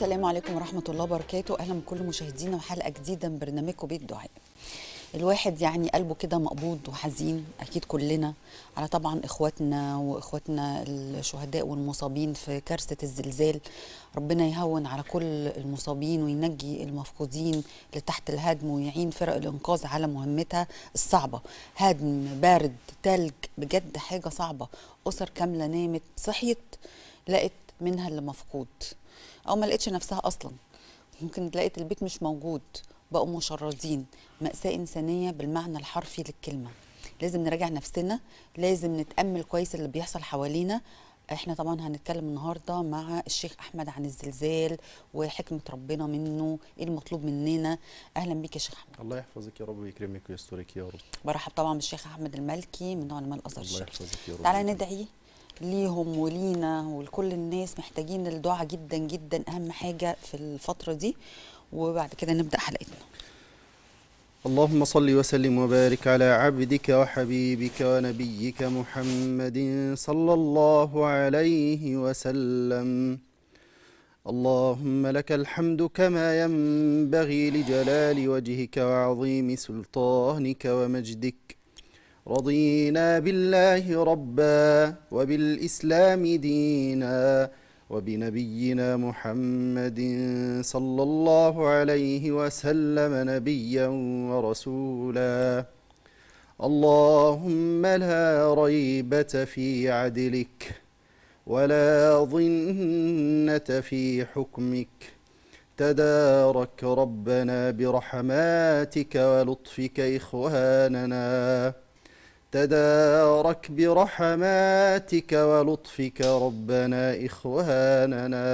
السلام عليكم ورحمة الله وبركاته. أهلا بكل مشاهدينا وحلقة جديدة من برنامجكم بيت دعاء. الواحد يعني قلبه كده مقبوض وحزين أكيد كلنا على طبعا إخواتنا الشهداء والمصابين في كارثة الزلزال. ربنا يهون على كل المصابين وينجي المفقودين اللي تحت الهدم ويعين فرق الإنقاذ على مهمتها الصعبة. هدم، برد، تلج، بجد حاجة صعبة. أسر كاملة نامت صحيت لقت منها اللي مفقود أو ما لقيتش نفسها أصلا، ممكن لقيت البيت مش موجود، بقوا مشردين. مأساة إنسانية بالمعنى الحرفي للكلمة. لازم نراجع نفسنا، لازم نتأمل كويس اللي بيحصل حوالينا. احنا طبعا هنتكلم النهارده مع الشيخ أحمد عن الزلزال وحكمة ربنا منه، ايه المطلوب مننا. أهلا بيك يا شيخ أحمد. الله يحفظك يا رب ويكرمك ويسترك يا رب. برحب طبعا بالشيخ أحمد المالكي من علماء الأزهر الله الشريف. يحفظك يا رب. تعالى ندعي ليهم ولينا ولكل الناس، محتاجين الدعاء جدا جدا، أهم حاجة في الفترة دي، وبعد كده نبدأ حلقتنا. اللهم صل وسلم وبارك على عبدك وحبيبك ونبيك محمد صلى الله عليه وسلم. اللهم لك الحمد كما ينبغي لجلال وجهك وعظيم سلطانك ومجدك. رضينا بالله ربا وبالإسلام دينا وبنبينا محمد صلى الله عليه وسلم نبيا ورسولا. اللهم لا ريبة في عدلك ولا ظنة في حكمك. تدارك ربنا برحماتك ولطفك إخواننا. تدارك برحماتك ولطفك ربنا إخواننا.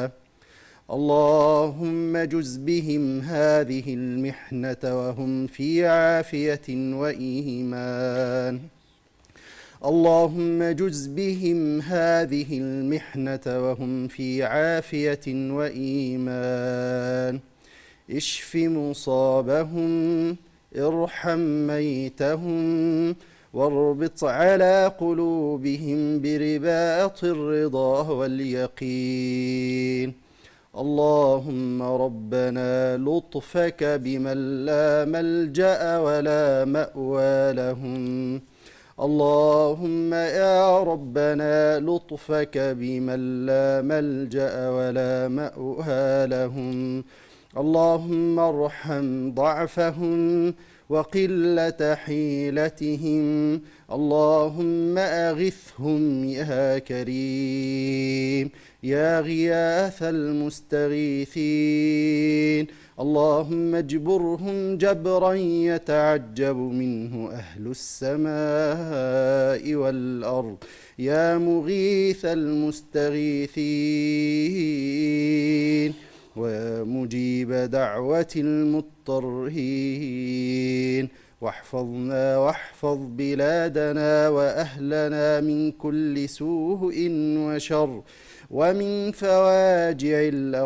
اللهم جز بهم هذه المحنة وهم في عافية وإيمان. اللهم جز بهم هذه المحنة وهم في عافية وإيمان. اشف مصابهم، ارحم ميتهم، واربط على قلوبهم برباط الرضا واليقين. اللهم ربنا لطفك بمن لا ملجأ ولا مأوى لهم. اللهم يا ربنا لطفك بمن لا ملجأ ولا مأوى لهم. اللهم ارحم ضعفهم وقلة حيلتهم. اللهم أغثهم يا كريم يا غياث المستغيثين. اللهم اجبرهم جبرا يتعجب منه أهل السماء والأرض يا مغيث المستغيثين ومجيب دعوة المضطرين. واحفظنا واحفظ بلادنا وأهلنا من كل سوء وشر ومن فواجع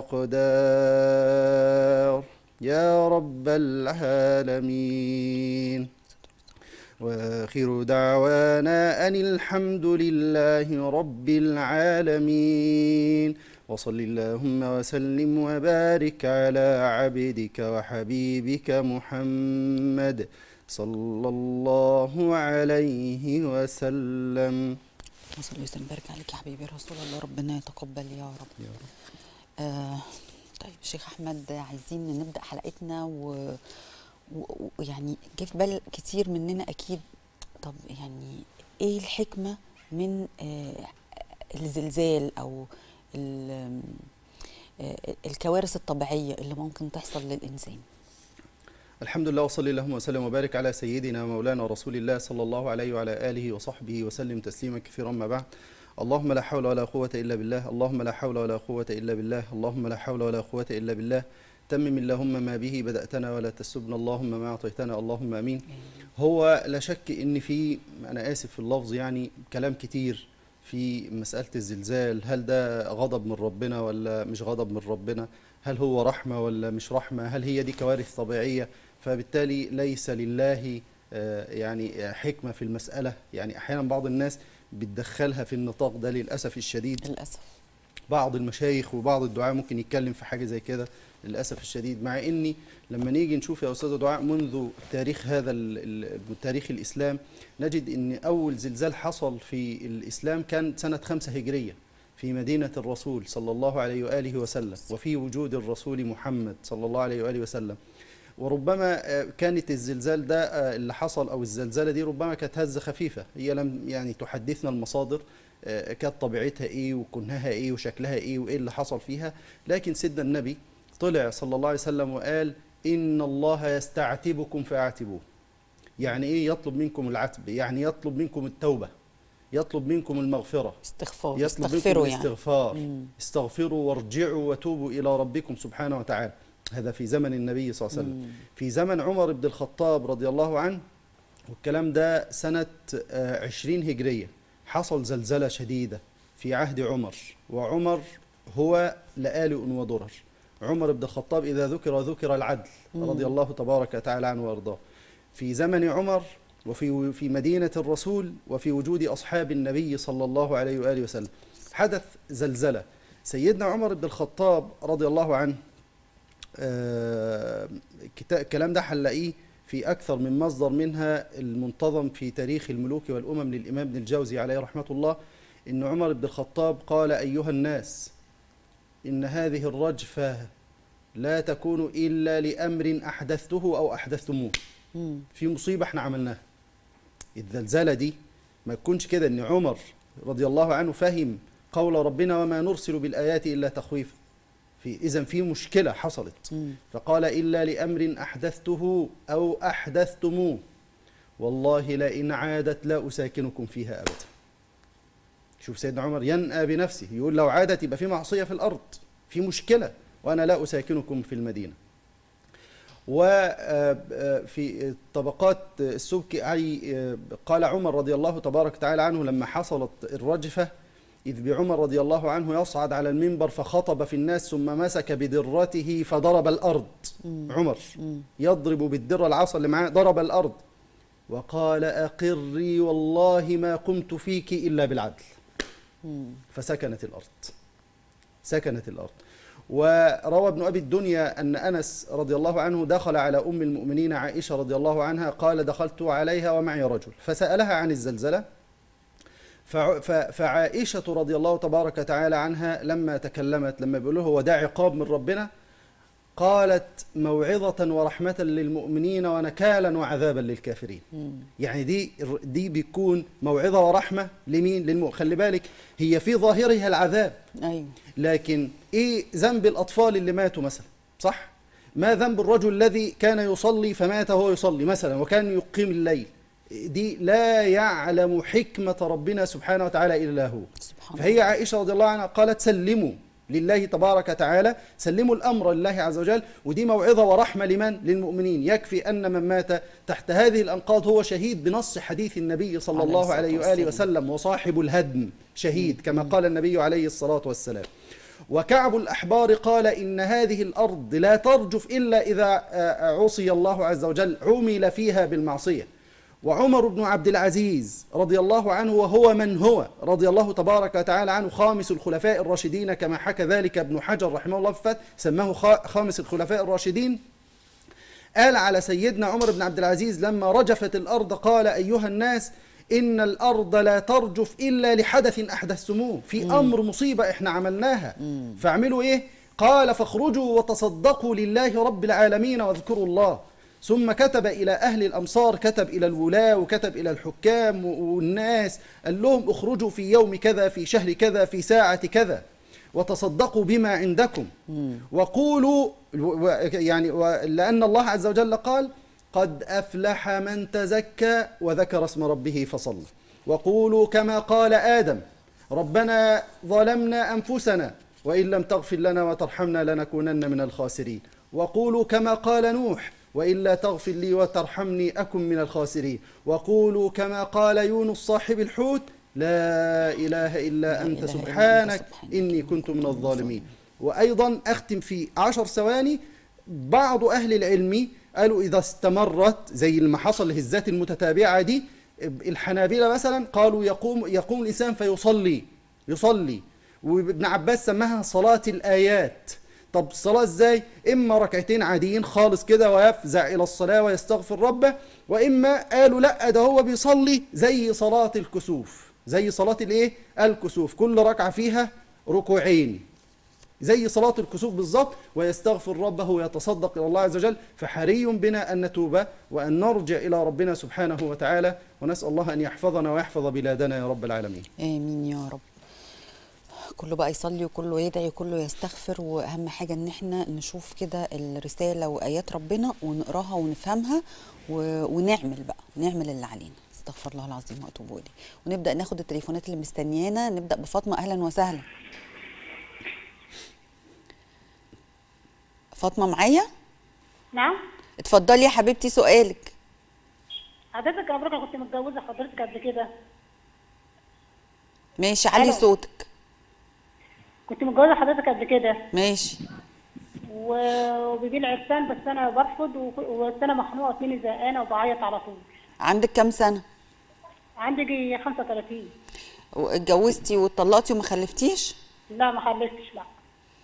الأقدار يا رب العالمين. وآخر دعوانا أن الحمد لله رب العالمين. وصل اللهم وسلم وبارك على عبدك وحبيبك محمد صلى الله عليه وسلم. صلى وسلم وبارك عليك يا حبيبي رسول الله. ربنا يتقبل يا رب. يا رب. طيب شيخ أحمد، عايزين نبدأ حلقتنا ويعني جه في بال كتير مننا أكيد، طب يعني إيه الحكمة من الزلزال أو الكوارث الطبيعية اللي ممكن تحصل للإنسان؟ الحمد لله، وصلي اللهم وسلم وبارك على سيدنا ومولانا رسول الله صلى الله عليه وعلى آله وصحبه وسلم تسليما كثيرا. ما بعد، اللهم لا حول ولا قوة إلا بالله، اللهم لا حول ولا قوة إلا بالله، اللهم لا حول ولا قوة إلا بالله. تمم اللهم ما به بدأتنا ولا تسبنا اللهم ما أعطيتنا، اللهم آمين. هو لا شك إن في، أنا آسف في اللفظ، يعني كلام كتير في مسألة الزلزال. هل ده غضب من ربنا ولا مش غضب من ربنا؟ هل هو رحمة ولا مش رحمة؟ هل هي دي كوارث طبيعية؟ فبالتالي ليس لله يعني حكمة في المسألة. يعني أحيانا بعض الناس بتدخلها في النطاق ده للأسف الشديد. للأسف. بعض المشايخ وبعض الدعاة ممكن يتكلم في حاجة زي كده للأسف الشديد، مع إني لما نيجي نشوف يا أستاذ دعاء منذ تاريخ تاريخ الإسلام نجد إن أول زلزال حصل في الإسلام كان سنة 5 هجرية في مدينة الرسول صلى الله عليه وآله وسلم، وفي وجود الرسول محمد صلى الله عليه وآله وسلم. وربما كانت الزلزال ده اللي حصل أو الزلزالة دي ربما كانت هزة خفيفة، هي لم يعني تحدثنا المصادر كانت طبيعتها إيه وكنها إيه وشكلها إيه وإيه اللي حصل فيها، لكن سيدنا النبي طلع صلى الله عليه وسلم وقال إن الله يستعتبكم فاعتبوه. يعني إيه يطلب منكم العتب؟ يعني يطلب منكم التوبة، يطلب منكم المغفرة، استغفار، يطلب منكم الاستغفار يعني. استغفروا وارجعوا وتوبوا إلى ربكم سبحانه وتعالى. هذا في زمن النبي صلى الله عليه وسلم. في زمن عمر بن الخطاب رضي الله عنه، والكلام ده سنة 20 هجرية، حصل زلزلة شديدة في عهد عمر، وعمر هو لآلئ ودرر. عمر بن الخطاب إذا ذكر العدل رضي الله تبارك وتعالى عنه وارضاه. في زمن عمر وفي مدينة الرسول وفي وجود أصحاب النبي صلى الله عليه وآله وسلم حدث زلزلة. سيدنا عمر بن الخطاب رضي الله عنه، الكلام ده هنلاقيه في أكثر من مصدر، منها المنتظم في تاريخ الملوك والأمم للإمام ابن الجوزي عليه رحمة الله، إن عمر بن الخطاب قال أيها الناس إن هذه الرجفة لا تكون إلا لأمر أحدثته أو أحدثتموه. في مصيبة احنا عملناها. الزلزالة دي ما تكونش كده إن عمر رضي الله عنه فهم قول ربنا وما نرسل بالآيات إلا تخويفا، إذن في مشكلة حصلت، فقال إلا لأمر أحدثته أو أحدثتموه والله لئن عادت لا أساكنكم فيها أبدا. شوف سيدنا عمر ينأى بنفسه، يقول لو عادت يبقى في معصية في الأرض، في مشكلة، وأنا لا أساكنكم في المدينة. وفي طبقات السبكي قال عمر رضي الله تبارك وتعالى عنه لما حصلت الرجفة، إذ بعمر رضي الله عنه يصعد على المنبر فخطب في الناس ثم مسك بدرته فضرب الأرض. عمر يضرب بالدرة العصا اللي معاه، ضرب الأرض وقال أقري والله ما قمت فيك إلا بالعدل. فسكنت الأرض، سكنت الأرض. وروى ابن أبي الدنيا أن أنس رضي الله عنه دخل على أم المؤمنين عائشة رضي الله عنها، قال دخلت عليها ومعي رجل فسألها عن الزلزلة، فعائشة رضي الله تبارك وتعالى عنها لما تكلمت، لما بيقولوا هو ده عقاب من ربنا، قالت موعظة ورحمة للمؤمنين ونكالا وعذابا للكافرين. يعني دي بيكون موعظة ورحمة لمين؟ خلي بالك هي في ظاهرها العذاب، أيوة. لكن ايه ذنب الأطفال اللي ماتوا مثلا؟ صح؟ ما ذنب الرجل الذي كان يصلي فمات وهو يصلي مثلا وكان يقيم الليل؟ دي لا يعلم حكمة ربنا سبحانه وتعالى إلا هو. فهي عائشة رضي الله عنها قالت سلموا لله تبارك وتعالى، سلموا الأمر لله عز وجل، ودي موعظة ورحمة لمن؟ للمؤمنين. يكفي أن من مات تحت هذه الأنقاض هو شهيد بنص حديث النبي صلى الله عليه وآله وسلم، وصاحب الهدم شهيد كما قال النبي عليه الصلاة والسلام. وكعب الأحبار قال إن هذه الأرض لا ترجف إلا إذا عصي الله عز وجل، عمل فيها بالمعصية. وعمر بن عبد العزيز رضي الله عنه، وهو من هو رضي الله تبارك وتعالى عنه خامس الخلفاء الراشدين كما حكى ذلك ابن حجر رحمه الله في الفتح، سماه خامس الخلفاء الراشدين، قال على سيدنا عمر بن عبد العزيز لما رجفت الأرض قال أيها الناس إن الأرض لا ترجف إلا لحدث أحدثتموه، في أمر مصيبة إحنا عملناها، فاعملوا إيه؟ قال فاخرجوا وتصدقوا لله رب العالمين واذكروا الله. ثم كتب إلى أهل الأمصار، كتب إلى الولاة وكتب إلى الحكام والناس، قال لهم اخرجوا في يوم كذا في شهر كذا في ساعة كذا وتصدقوا بما عندكم وقولوا، يعني لأن الله عز وجل قال قد أفلح من تزكى وذكر اسم ربه فصلى، وقولوا كما قال آدم ربنا ظلمنا أنفسنا وإن لم تغفر لنا وترحمنا لنكونن من الخاسرين، وقولوا كما قال نوح وإلا تغفر لي وترحمني أكن من الخاسرين، وقولوا كما قال يونس صاحب الحوت لا إله إلا أنت سبحانك إني كنت من الظالمين. وأيضا أختم في 10 ثواني، بعض أهل العلم قالوا إذا استمرت زي ما حصل الهزات المتتابعة دي، الحنابلة مثلا قالوا يقوم الإنسان فيصلي وابن عباس سماها صلاة الآيات. طب الصلاة ازاي؟ اما ركعتين عاديين خالص كده ويفزع الى الصلاة ويستغفر ربه، واما قالوا لا ده هو بيصلي زي صلاة الكسوف، زي صلاة الايه؟ الكسوف، كل ركعة فيها ركوعين زي صلاة الكسوف بالظبط، ويستغفر ربه ويتصدق إلى الله عز وجل. فحري بنا أن نتوب وأن نرجع إلى ربنا سبحانه وتعالى، ونسأل الله أن يحفظنا ويحفظ بلادنا يا رب العالمين. آمين يا رب. كله بقى يصلي وكله يدعي وكله يستغفر، واهم حاجه ان احنا نشوف كده الرساله وايات ربنا ونقراها ونفهمها ونعمل بقى، نعمل اللي علينا. استغفر الله العظيم واتوب اليه. ونبدا ناخد التليفونات اللي مستنيانا. نبدا بفاطمه. اهلا وسهلا. فاطمه معايا؟ نعم. اتفضلي يا حبيبتي سؤالك. حضرتك انا كنت متجوزه حضرتك قبل كده. ماشي، علي صوتك. كنت متجوزه حضرتك قبل كده. ماشي. وبيجي لي عرسان بس انا برفض، بس انا مخنوقه مني زهقانه وبعيط على طول. عندك كام سنه؟ عندي 35. اتجوزتي واتطلقتي وما خلفتيش؟ لا ما خلفتش لا.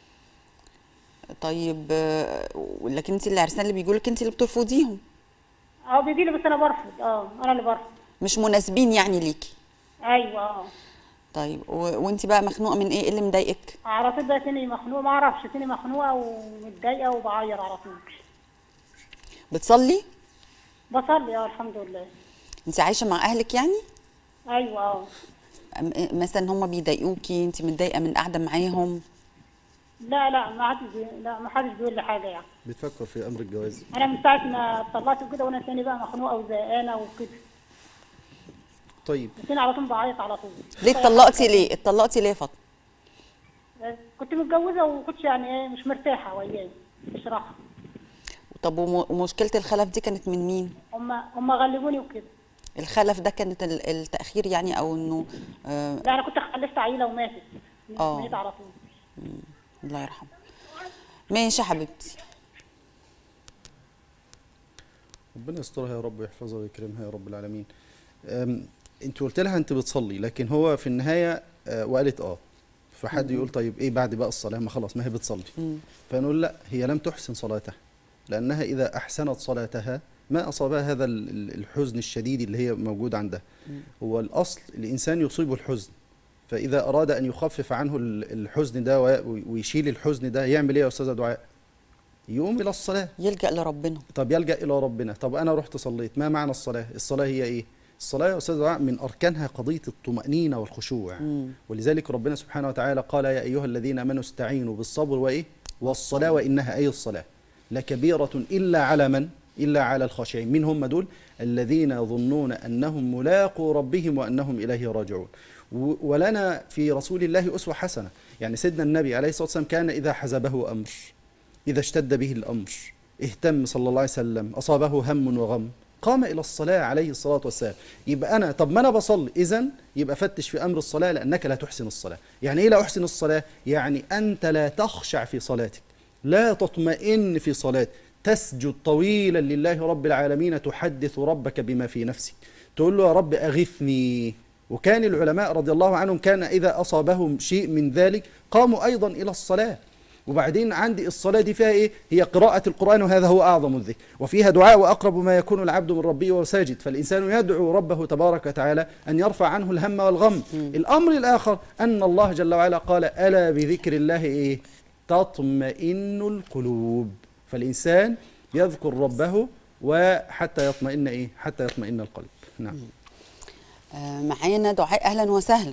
طيب لكن انت العرسان اللي بيجوا لك انت اللي بترفضيهم؟ بيجي لي بس انا برفض. انا اللي برفض. مش مناسبين يعني ليكي؟ ايوه. طيب وانت بقى مخنوقه من ايه؟ ايه اللي مضايقك؟ على طول بقى تاني مخنوقه، ما اعرفش، تاني مخنوقه ومتضايقه وبعيط على طول. بتصلي؟ بصلي الحمد لله. انت عايشه مع اهلك يعني؟ ايوه. مثلا هم بيضايقوكي، انت متضايقه من قاعده معاهم؟ لا ما حدش بيقول لي حاجه يعني. بتفكر في امر الجواز؟ انا من ساعه ما اتطلقت وكده وانا تاني بقى مخنوقه وزهقانه وكده. طيب. تاني على طول بعيط على طول. ليه اتطلقتي؟ ليه اتطلقتي ليه يا فاطمه؟ كنت متجوزه وكنتش يعني ايه مش مرتاحه وياه بصراحه. طب ومشكله الخلف دي كانت من مين؟ هم غلبوني وكده. الخلف ده كانت التاخير يعني او انه لا انا كنت خلفت عيله وماتت. ماتت على طول. الله يرحمه. ماشي يا حبيبتي. ربنا يسترها يا رب ويحفظها ويكرمها يا رب العالمين. انت قلت لها انت بتصلي، لكن هو في النهايه وقالت فحد يقول طيب ايه بعد بقى الصلاه؟ ما خلاص ما هي بتصلي. فنقول لا، هي لم تحسن صلاتها، لانها اذا احسنت صلاتها ما اصابها هذا الحزن الشديد اللي هي موجود عندها. هو الاصل الانسان يصيبه الحزن، فاذا اراد ان يخفف عنه الحزن ده ويشيل الحزن ده يعمل ايه يا استاذه دعاء؟ يقوم الى الصلاه، يلجأ لربنا. طب يلجأ الى ربنا. طب انا رحت صليت، ما معنى الصلاه؟ الصلاه هي ايه؟ الصلاة يا أستاذ دعاء من أركانها قضية الطمأنينة والخشوع. ولذلك ربنا سبحانه وتعالى قال يا أيها الذين آمنوا استعينوا بالصبر وإيه؟ والصلاة، وإنها أي الصلاة لكبيرة إلا على من؟ إلا على الخاشعين. من هم دول؟ الذين يظنون أنهم ملاقو ربهم وأنهم إليه راجعون. ولنا في رسول الله أسوة حسنة. يعني سيدنا النبي عليه الصلاة والسلام كان إذا حزبه أمر، إذا اشتد به الأمر، اهتم صلى الله عليه وسلم، أصابه هم وغم، قام إلى الصلاة عليه الصلاة والسلام. يبقى أنا طب ما أنا بصلي، إذن يبقى فتش في أمر الصلاة لأنك لا تحسن الصلاة. يعني إيه لا أحسن الصلاة؟ يعني أنت لا تخشع في صلاتك، لا تطمئن في صلاتك، تسجد طويلا لله رب العالمين، تحدث ربك بما في نفسك، تقول له يا رب أغثني. وكان العلماء رضي الله عنهم كان إذا أصابهم شيء من ذلك قاموا أيضا إلى الصلاة. وبعدين عندي الصلاة دي فيها إيه؟ هي قراءة القرآن، وهذا هو أعظم الذكر، وفيها دعاء وأقرب ما يكون العبد من ربه وهو ساجد، فالإنسان يدعو ربه تبارك وتعالى أن يرفع عنه الهم والغم. الأمر الآخر أن الله جل وعلا قال ألا بذكر الله إيه؟ تطمئن القلوب. فالإنسان يذكر ربه وحتى يطمئن إيه؟ حتى يطمئن القلب. نعم. معانا دعاء. أهلا وسهلا.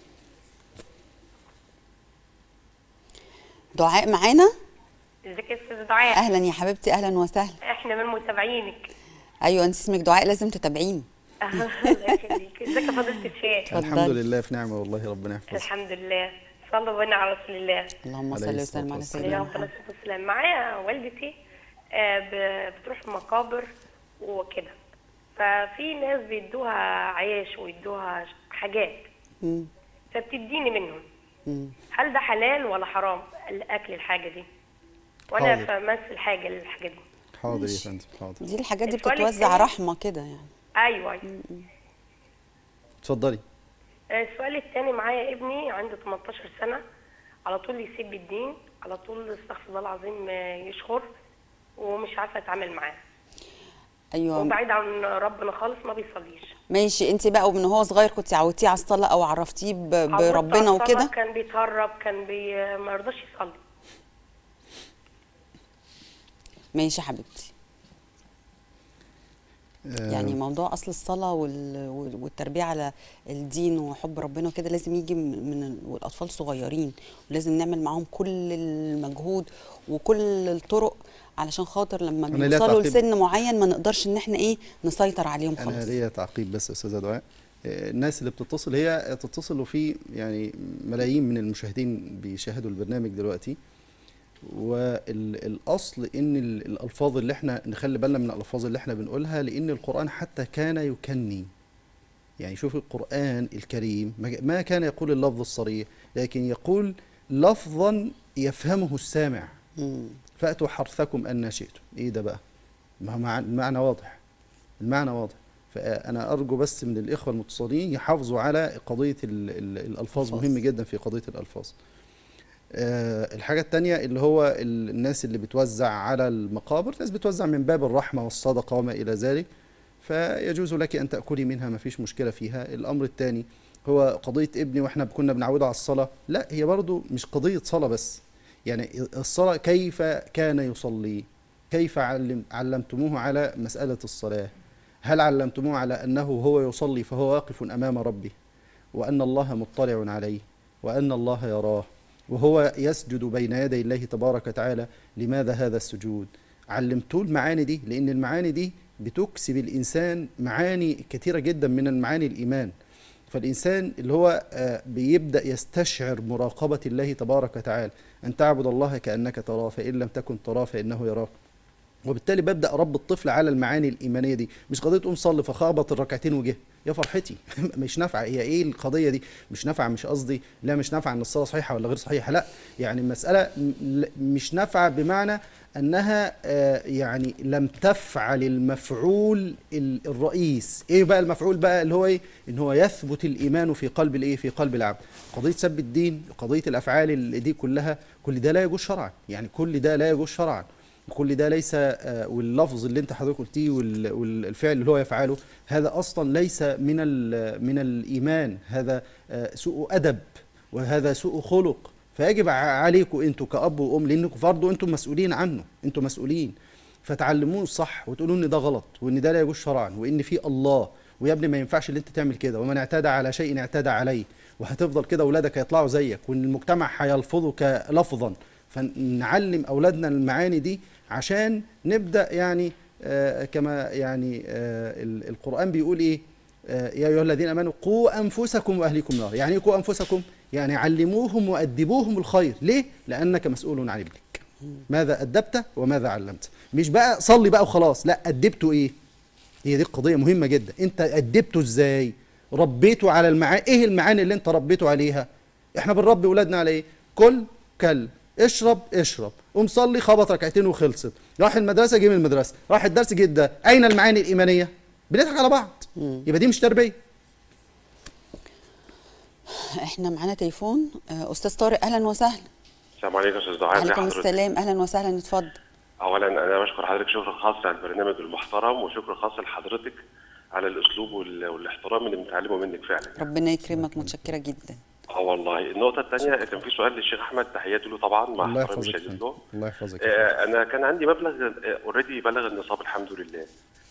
دعاء معانا؟ ازيك يا استاذه دعاء؟ اهلا يا حبيبتي، اهلا وسهلا. احنا من متابعينك. ايوه انت اسمك دعاء، لازم تتابعيني. الله يخليك. ازيك يا فضيله الشيخ؟ الحمد لله في نعمه والله، ربنا يحفظك. الحمد لله. صلوا بنا على رسول الله. اللهم صل وسلم على سيدنا محمد. اللهم صل وسلم. معايا والدتي بتروح المقابر وكده، ففي ناس بيدوها عيش ويدوها حاجات، فبتديني منهم. هل ده حلال ولا حرام الاكل الحاجه دي؟ وانا فمثل الحاجه دي. حاضر يا فندم، حاضر. دي الحاجات دي بتتوزع رحمه كده يعني. ايوه. اتفضلي. السؤال الثاني، معايا ابني عنده 18 سنة، على طول يسيب الدين، على طول استغفر الله العظيم يشخر، ومش عارفة اتعامل معاه. ايوه وبعيد عن ربنا خالص، ما بيصليش. ماشي. انت بقى ومن هو صغير كنت عودتيه على الصلاه او عرفتيه بربنا وكده؟ كان بيتهرب، ما يرضاش يصلي. ماشي يا حبيبتي. يعني موضوع اصل الصلاه والتربيه على الدين وحب ربنا وكده لازم يجي من والاطفال صغيرين، ولازم نعمل معاهم كل المجهود وكل الطرق علشان خاطر لما بيوصلوا لسن معين ما نقدرش ان احنا نسيطر عليهم خالص. انا ليا تعقيب بس يا استاذه دعاء. الناس اللي بتتصل هي تتصل، وفي يعني ملايين من المشاهدين بيشاهدوا البرنامج دلوقتي، والاصل ان الالفاظ اللي احنا نخلي بالنا من الالفاظ اللي احنا بنقولها، لان القران حتى كان يكني. يعني شوف القران الكريم ما كان يقول اللفظ الصريح، لكن يقول لفظا يفهمه السامع. فاتوا حرثكم ان شئتم. ايه ده بقى؟ ما المعنى واضح، المعنى واضح. فانا ارجو بس من الاخوه المتصلين يحافظوا على قضيه الالفاظ، مهم جدا في قضيه الالفاظ. الحاجة التانية اللي هو الناس اللي بتوزع على المقابر، ناس بتوزع من باب الرحمة والصدقة وما إلى ذلك، فيجوز لك أن تأكلي منها، ما فيش مشكلة فيها. الأمر الثاني هو قضية ابني وإحنا كنا بنعوده على الصلاة، لا هي برضو مش قضية صلاة بس. يعني الصلاة كيف كان يصلي، كيف علمتموه على مسألة الصلاة؟ هل علمتموه على أنه هو يصلي فهو واقف أمام ربه، وأن الله مطلع عليه، وأن الله يراه، وهو يسجد بين يدي الله تبارك وتعالى؟ لماذا هذا السجود؟ علمتوه المعاني دي، لأن المعاني دي بتكسب الإنسان معاني كثيرة جدا من المعاني الإيمان. فالإنسان اللي هو بيبدأ يستشعر مراقبة الله تبارك وتعالى، أن تعبد الله كأنك تراه فإن لم تكن تراه فإنه يراك. وبالتالي ببدأ أربي الطفل على المعاني الإيمانية دي، مش قضية قوم صلي فخابط الركعتين وجه يا فرحتي. مش نافعة. هي إيه القضية دي؟ مش نافعة، مش قصدي لا مش نافعة أن الصلاة صحيحة ولا غير صحيحة، لا. يعني المسألة مش نافعة بمعنى أنها يعني لم تفعل المفعول الرئيس. إيه بقى المفعول بقى اللي هو إيه؟ إن هو يثبت الإيمان في قلب الإيه؟ في قلب العبد. قضية سب الدين، قضية الأفعال دي كلها، كل ده لا يجوز شرعا. يعني كل ده لا يجوز شرعا، كل ده ليس. واللفظ اللي انت حضرتك قلتيه والفعل اللي هو يفعله، هذا اصلا ليس من الايمان، هذا سوء ادب وهذا سوء خلق. فيجب عليكم انتوا كأب وأم، لانكم برضه انتم مسؤولين عنه، انتم مسؤولين، فتعلموه الصح وتقولوا ان ده غلط وان ده لا يجوز شرعا وان في الله، ويا ابني ما ينفعش اللي انت تعمل كده، ومن اعتدى على شيء اعتدى عليه. وهتفضل كده اولادك هيطلعوا زيك، وان المجتمع هيلفظك لفظا. فنعلم اولادنا المعاني دي عشان نبدا يعني كما يعني القرآن بيقول ايه؟ يا ايها الذين امنوا قوا انفسكم واهليكم نار. يعني ايه قوا انفسكم؟ يعني علموهم وادبوهم الخير. ليه؟ لانك مسؤول عن ابنك. ماذا ادبت وماذا علمت؟ مش بقى صلي بقى وخلاص، لا، ادبته ايه؟ هي دي قضيه مهمه جدا. انت ادبته ازاي؟ ربيته على المعاني. ايه المعاني اللي انت ربيته عليها؟ احنا بنربي اولادنا على ايه؟ كل اشرب، قوم صلي، خبط ركعتين وخلصت. راح المدرسه، جه من المدرسه، راح الدرس، جه. اين المعاني الايمانيه؟ بنضحك على بعض. يبقى دي مش تربيه. احنا معانا تليفون. استاذ طارق، اهلا وسهلا. السلام عليكم استاذ دعاء. عليكم السلام، اهلا وسهلا، اتفضل. اولا انا بشكر حضرتك شكر خاص على البرنامج المحترم، وشكر خاص لحضرتك على الاسلوب والاحترام اللي بنتعلمه منك فعلا. ربنا يكرمك، متشكره جدا. والله. النقطه الثانيه، كان في سؤال للشيخ احمد، تحياتي له طبعا مع احترامي الشديد له. الله يحفظك. انا كان عندي مبلغ اوريدي بلغ النصاب الحمد لله.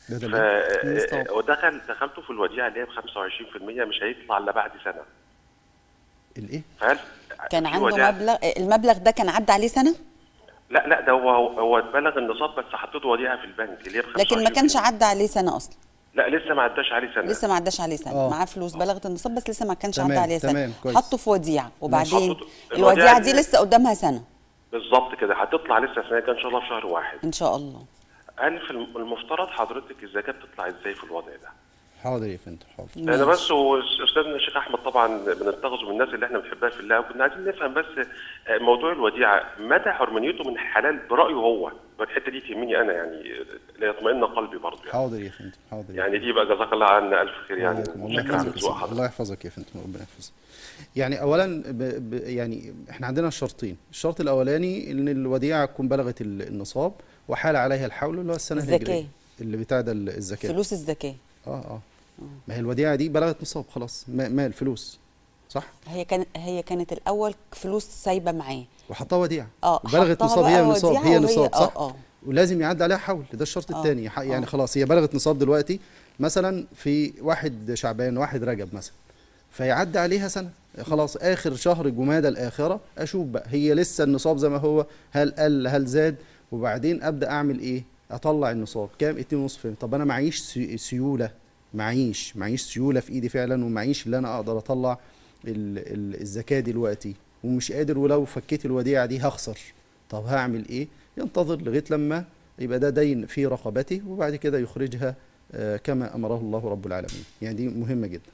دخلته في الوديعه اللي هي ب 25%، مش هيطلع الا بعد سنه. الايه؟ كان عنده مبلغ، المبلغ ده كان عدى عليه سنه؟ لا ده هو اتبلغ النصاب، بس حطيته وديعه في البنك اللي هي ب 25%. لكن ما كانش عدى عليه سنه اصلا. لا لسه ما عداش عليه سنه. معاه فلوس بلغت النصاب، بس لسه ما كانش عدى عليه سنه. كويس. حطه في وديعه، وبعدين الوديعه دي لسه قدامها سنه بالظبط كده، هتطلع لسه سنه ان شاء الله في شهر 1 ان شاء الله. هل في المفترض حضرتك الزكاه بتطلع ازاي في الوضع ده؟ حاضر يا فندم، حاضر. انا بس واستاذنا الشيخ احمد طبعا بننتقده من الناس اللي احنا بنحبها في الله، وكنا عايزين نفهم بس موضوع الوديعه مدى حرمانيته من الحلال برايه هو، الحته دي تهمني انا يعني ليطمئن قلبي برضه يعني. حاضر يا فندم، حاضر يعني دي بقى جزاك الله عنا الف خير يعني. شكرا على ذوق حضرتك. الله يحفظك يا فندم، ربنا يحفظك. يعني اولا يعني احنا عندنا شرطين. الشرط الاولاني ان الوديعه تكون بلغت النصاب وحال عليها الحول اللي هو السنه الهجريه اللي بتاع ده الزكاه، فلوس الزكاه. ما هي الوديعه دي بلغت نصاب خلاص، مال فلوس، صح؟ هي كانت الاول فلوس سايبه معاه وحطها وديعه، بلغت نصاب، هي نصاب، هي نصاب، صح؟ ولازم يعدي عليها حول، ده الشرط الثاني. يعني خلاص هي بلغت نصاب دلوقتي، مثلا في 1 شعبان 1 رجب مثلا، فيعدي عليها سنه، خلاص اخر شهر جمادى الاخره اشوف بقى هي لسه النصاب زي ما هو، هل قل هل زاد، وبعدين ابدا اعمل ايه؟ اطلع النصاب كام؟ 2.5. طب انا معيش سيوله، معيش سيوله في ايدي فعلا، ومعيش اللي انا اقدر اطلع الزكاه دلوقتي، ومش قادر، ولو فكيت الوديعه دي هخسر. طب هعمل ايه؟ ينتظر لغايه لما يبقى ده دين في رقبته، وبعد كده يخرجها كما امره الله رب العالمين. يعني دي مهمه جدا.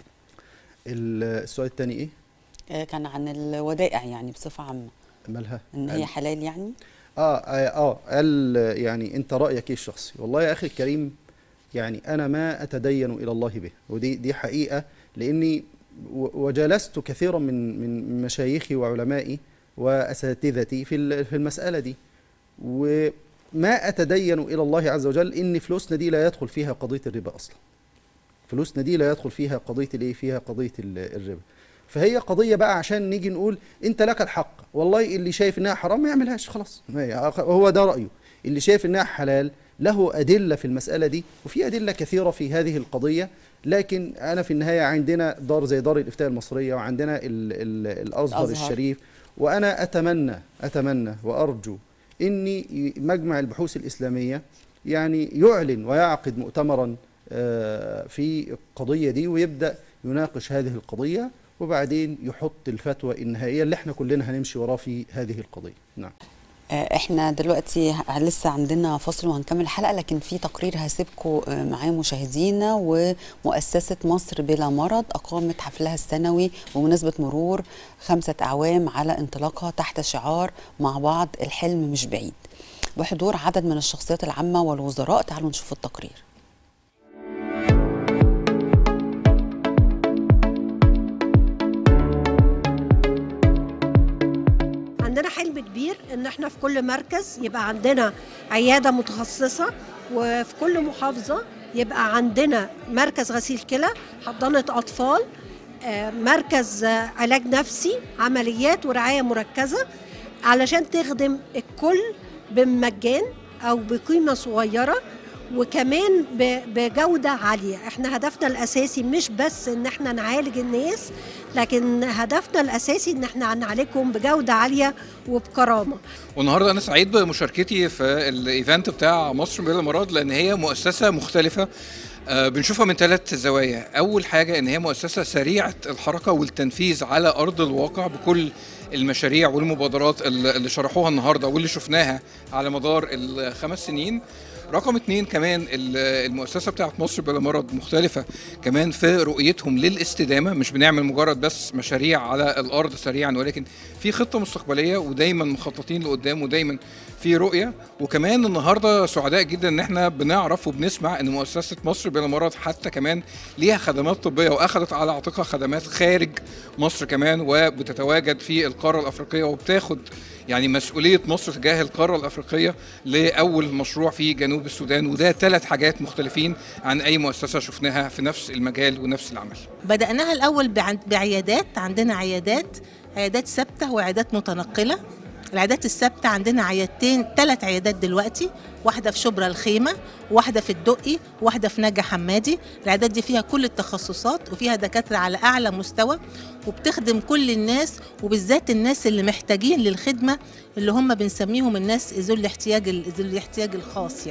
السؤال الثاني ايه؟ كان عن الودائع يعني بصفه عامه. مالها؟ ان هي حلال يعني؟ قال يعني انت رايك ايه الشخصي؟ والله يا اخي الكريم، يعني انا ما اتدين الى الله به، ودي حقيقه، لاني وجلست كثيرا من مشايخي وعلمائي واساتذتي في المساله دي، وما اتدين الى الله عز وجل ان فلوسنا دي لا يدخل فيها قضيه الربا اصلا. فلوسنا دي لا يدخل فيها قضيه الايه؟ فيها قضيه الربا. فهي قضيه بقى عشان نيجي نقول انت لك الحق، والله اللي شايف انها حرام ما يعملهاش خلاص، هو ده رايه. اللي شايف انها حلال له ادله في المساله دي، وفي ادله كثيره في هذه القضيه، لكن انا في النهايه عندنا دار زي دار الافتاء المصريه، وعندنا الازهر الشريف، وانا اتمنى وارجو اني مجمع البحوث الاسلاميه يعني يعلن ويعقد مؤتمرا في القضيه دي، ويبدا يناقش هذه القضيه، وبعدين يحط الفتوى النهائيه اللي احنا كلنا هنمشي وراه في هذه القضيه. نعم. احنا دلوقتي لسه عندنا فصل وهنكمل الحلقه، لكن في تقرير هسيبكم معاه مشاهدينا. ومؤسسه مصر بلا مرض اقامت حفلها السنوي بمناسبه مرور 5 أعوام على انطلاقها تحت شعار مع بعض الحلم مش بعيد، بحضور عدد من الشخصيات العامه والوزراء. تعالوا نشوف التقرير. عندنا حلم كبير ان احنا في كل مركز يبقى عندنا عياده متخصصه، وفي كل محافظه يبقى عندنا مركز غسيل كلى، حضانه اطفال، مركز علاج نفسي، عمليات ورعايه مركزه، علشان تخدم الكل بمجان او بقيمه صغيره، وكمان بجوده عاليه. احنا هدفنا الاساسي مش بس ان احنا نعالج الناس، لكن هدفنا الاساسي ان احنا نعالجهم بجوده عاليه وبكرامه. والنهارده انا سعيد بمشاركتي في الايفنت بتاع مصر بلا مرض، لان هي مؤسسه مختلفه بنشوفها من 3 زوايا. اول حاجه ان هي مؤسسه سريعه الحركه والتنفيذ على ارض الواقع بكل المشاريع والمبادرات اللي شرحوها النهارده واللي شفناها على مدار ال5 سنين. رقم 2 كمان المؤسسة بتاعت مصر بلا مرض مختلفة كمان في رؤيتهم للاستدامة، مش بنعمل مجرد بس مشاريع على الأرض سريعا، ولكن في خطة مستقبلية ودايما مخططين لقدام ودايما في رؤية. وكمان النهاردة سعداء جدا ان احنا بنعرف وبنسمع ان مؤسسة مصر بلا مرض حتى كمان ليها خدمات طبية، واخدت على عاتقها خدمات خارج مصر كمان، وبتتواجد في القارة الأفريقية، وبتاخد يعني مسؤولية مصر تجاه القارة الأفريقية لأول مشروع في جنوب السودان. وده 3 حاجات مختلفين عن أي مؤسسة شفناها في نفس المجال ونفس العمل. بدأناها الأول بعيادات، عندنا عيادات ثابتة وعيادات متنقلة. العيادات الثابتة عندنا 3 عيادات دلوقتي، واحدة في شبرا الخيمة، واحدة في الدقي، واحدة في نجا حمادي. العيادات دي فيها كل التخصصات وفيها دكاترة على أعلى مستوى، وبتخدم كل الناس، وبالذات الناس اللي محتاجين للخدمة، اللي هم بنسميهم الناس ذو الاحتياج الخاص. يعني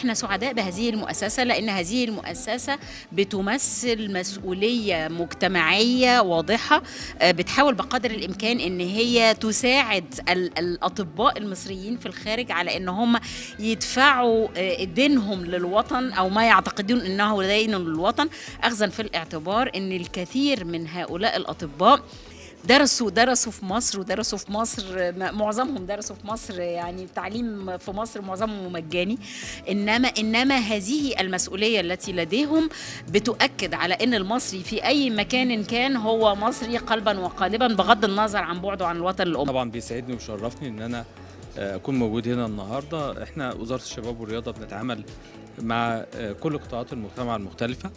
احنا سعداء بهذه المؤسسة، لأن هذه المؤسسة بتمثل مسؤولية مجتمعية واضحة، بتحاول بقدر الإمكان إن هي تساعد الأطباء المصريين في الخارج على إن هم يدفعوا دينهم للوطن أو ما يعتقدون إنه دين للوطن، أخذا في الاعتبار إن الكثير من هؤلاء الأطباء درسوا في مصر، ودرسوا في مصر معظمهم درسوا في مصر، يعني التعليم في مصر معظمه مجاني. انما هذه المسؤوليه التي لديهم بتؤكد على ان المصري في اي مكان كان هو مصري قلبا وقالبا، بغض النظر عن بعده عن الوطن الام. طبعا بيسعدني ويشرفني ان انا اكون موجود هنا النهارده. احنا وزاره الشباب والرياضه بنتعامل مع كل قطاعات المجتمع المختلفه